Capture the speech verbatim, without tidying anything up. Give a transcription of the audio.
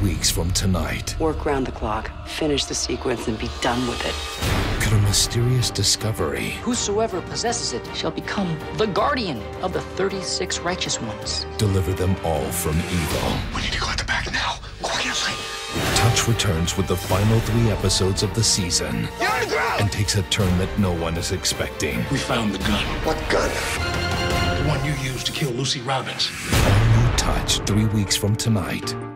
weeks from tonight. Work round the clock, finish the sequence, and be done with it. Could a mysterious discovery Whosoever possesses it shall become the guardian of the thirty-six righteous ones. deliver them all from evil? We need to collect the bag now, quietly. Touch returns with the final three episodes of the season You're on the ground! and takes a turn that no one is expecting. We found the gun. What gun? The one you used to kill Lucy Robbins. All new Touch, three weeks from tonight.